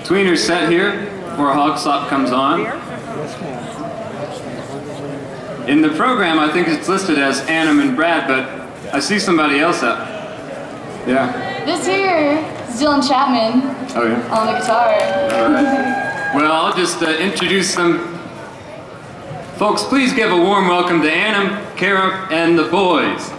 tweener set here before Hog Slop comes on. In the program, I think it's listed as Annam and Brad, but I see somebody else up. Yeah. This here is Dylan Chapman. Oh yeah? On the guitar. All right. Well, I'll just introduce them. Folks, please give a warm welcome to Annam, Kara, and the boys.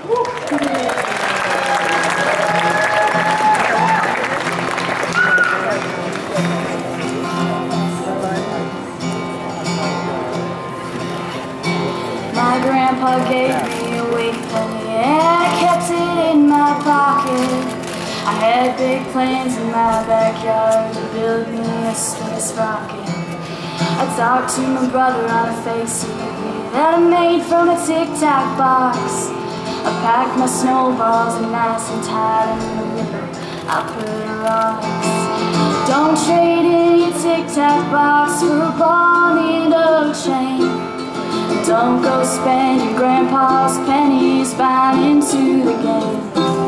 My grandpa gave me a wig penny and I kept it in my pocket. I had big plans in my backyard to build me a space rocket. I talked to my brother on a face TV that I made from a tic-tac box. I packed my snowballs and nice and tight in the river I put rocks. Don't trade in your tic-tac box for a ball and a chain. Don't go spend your grandpa's pennies buying into the game.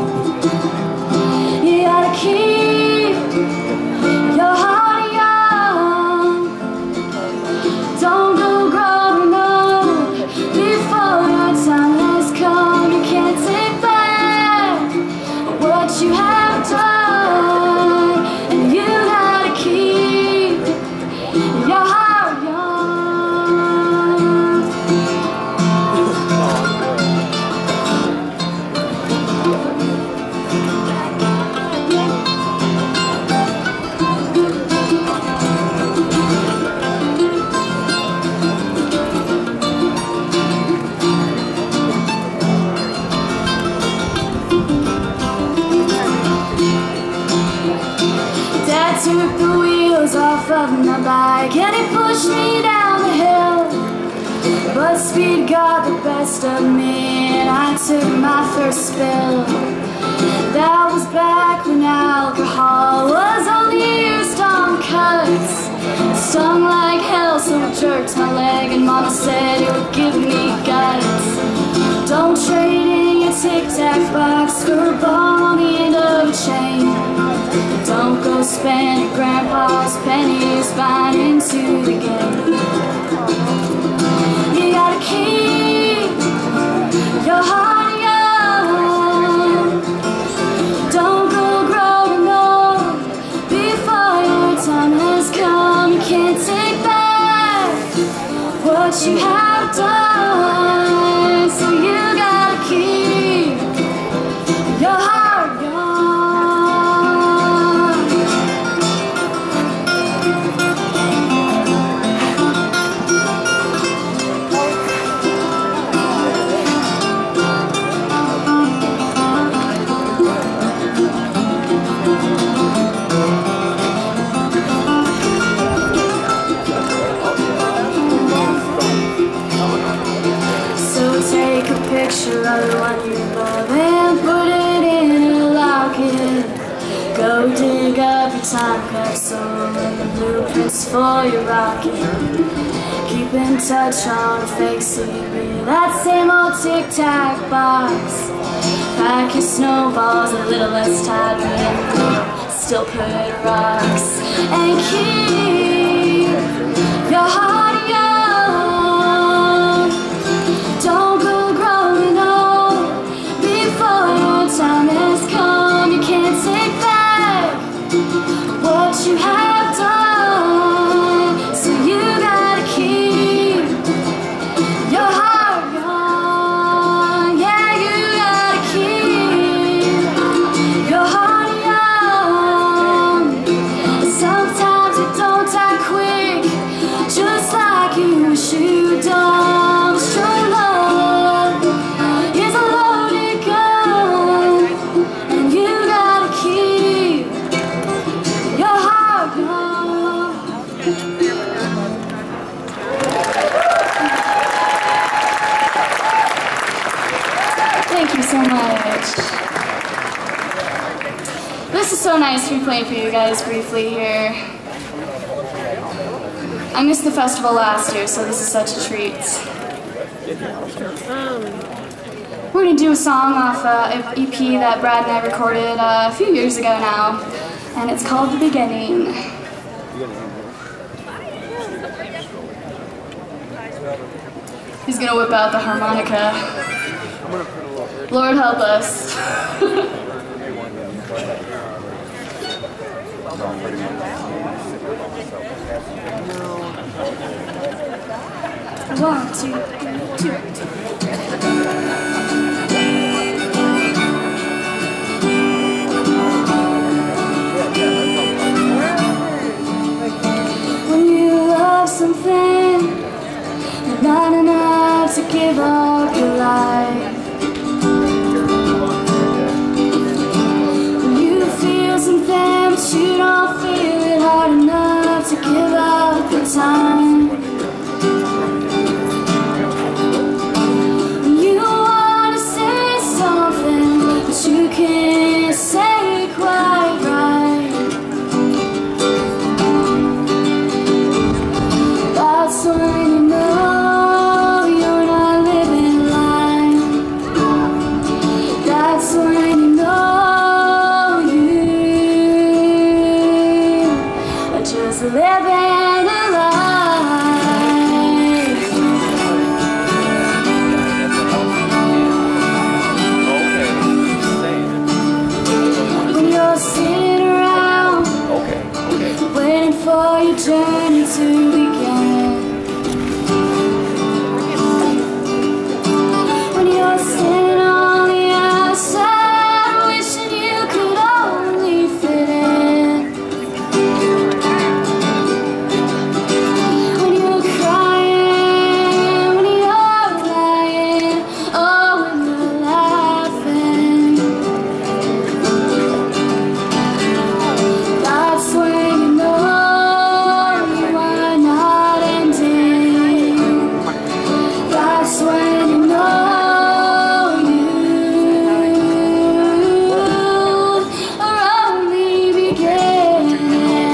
You gotta keep your heart young. Don't go growing up before your time has come. You can't take back what you have done, and you gotta keep your heart young. Dad took the wheels off of my bike and he pushed me down the hill. But speed got the best of me and I took my first spill. That was back when alcohol was only used on cuts. Stung like hell, so I jerked my leg and Mama said it would give me guts. Don't trade in your tic-tac box for a ball and a chain. Don't go spend your grandpa's pennies buying into the game. You gotta keep your heart young. Don't go growing old before your time has come. You can't take back what you have done, so you gotta keep your heart young. Picture of the one you love and put it in a locket. Go dig up your time capsule and the blueprints for your rocket. Keep in touch on a fake CD, that same old tic-tac box. Pack your snowballs a little less tightly and still put rocks. And keep your heart young. Don't go growing old before your time has come. You can't take back what you have done, so you gotta keep your heart young. Yeah, you gotta keep your heart young. Sometimes it don't die quick, just like you wish you'd done. True love is a loaded gun, and you gotta keep your heart young. Thank you so much. This is so nice to be playing for you guys briefly here. I missed the festival last year, so this is such a treat. We're going to do a song off an EP that Brad and I recorded a few years ago now, and it's called The Beginning. He's gonna whip out the harmonica. Lord help us. 1, 2, 3, 2. When you love something, not enough to give up your life. When you feel something, but you don't feel it hard enough to give up the time. When you want to say something, but you can't say it quite right. That's when you know you're not living life. That's when you know you are just living a life. When you're sitting around waiting for your journey to begin. When you're sitting on the outside wishing you could only fit in. When you're crying, when you're lying, oh, when you're laughing. That's when you know you are not ending. That's when you know you are only beginning.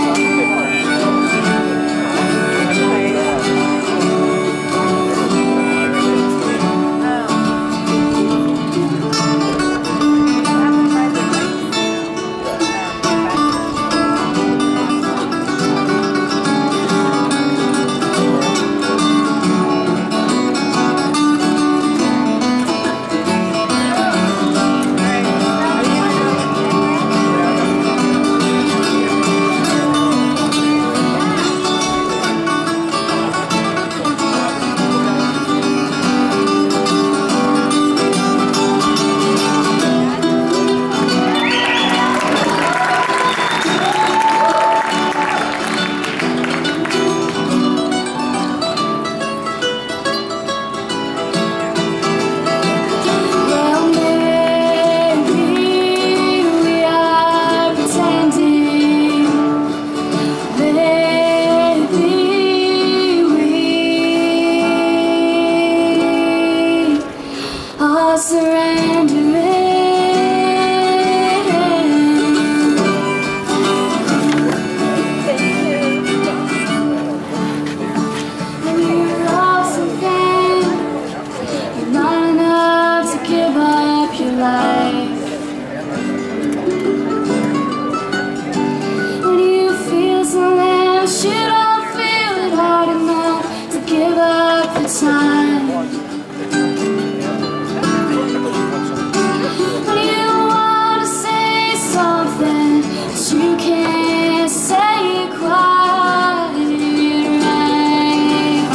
Well, maybe we are pretending. Maybe we are surrendering. When you love something, you're not enough to give up your life. When you feel something, but you don't feel it hard enough to give up the time. When you want to say something, but you can't say it quite right.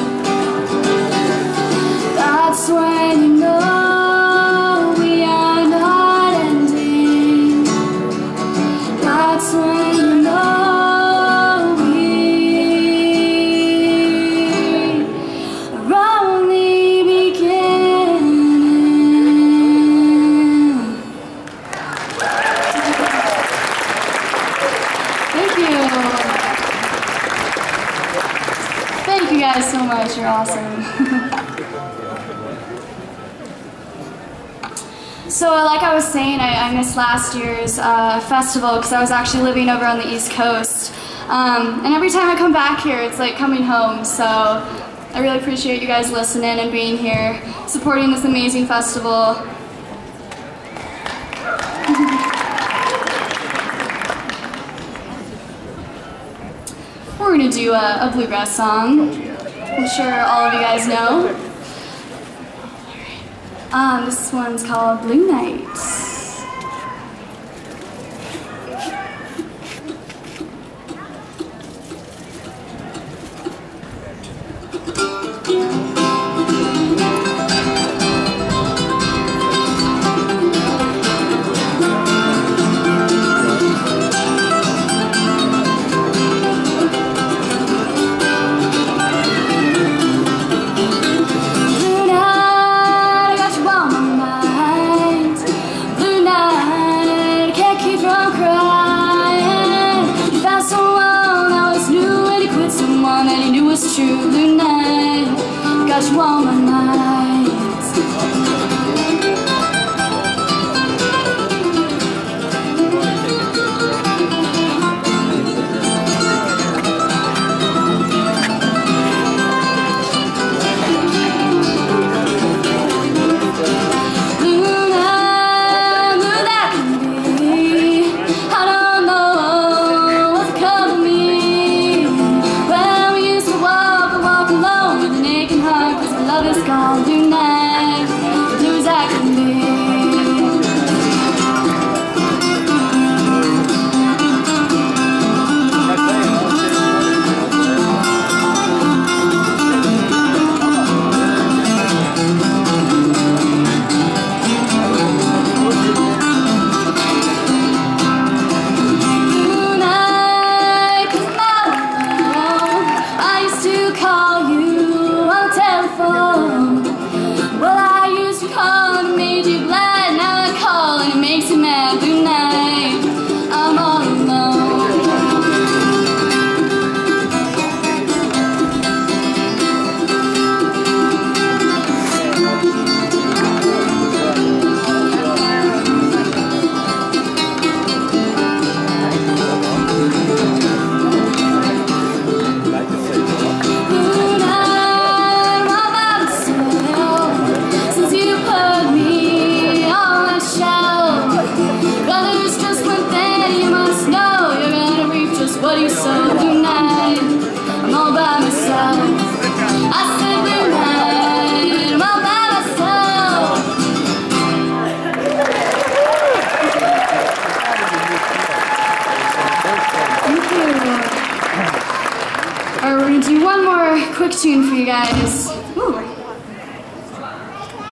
That's when you know we are not ending. That's when you know we are only beginning. Thank you. Thank you guys so much. You're awesome. So like I was saying, I missed last year's festival because I was actually living over on the East Coast. And every time I come back here, it's like coming home. So I really appreciate you guys listening and being here, supporting this amazing festival. we're gonna do a bluegrass song. I'm sure all of you guys know. This one's called Blue Night. True blue night, got you on my mind. Blue night, blue as I can be. Blue night, 'cause I'm all alone. I used to call you on the telephone. Well, I used to call and it made you glad. Now I call and it makes you mad. Blue night, I'm all alone. Blue night, I'm all by myself. Since you put me on a shelf, brother's just one thing you must know. You're gonna reap just what you sow. Blue night, I'm all by myself. I said blue night, I'm all by myself. Thank you. Alright, we're gonna do one more quick tune for you guys.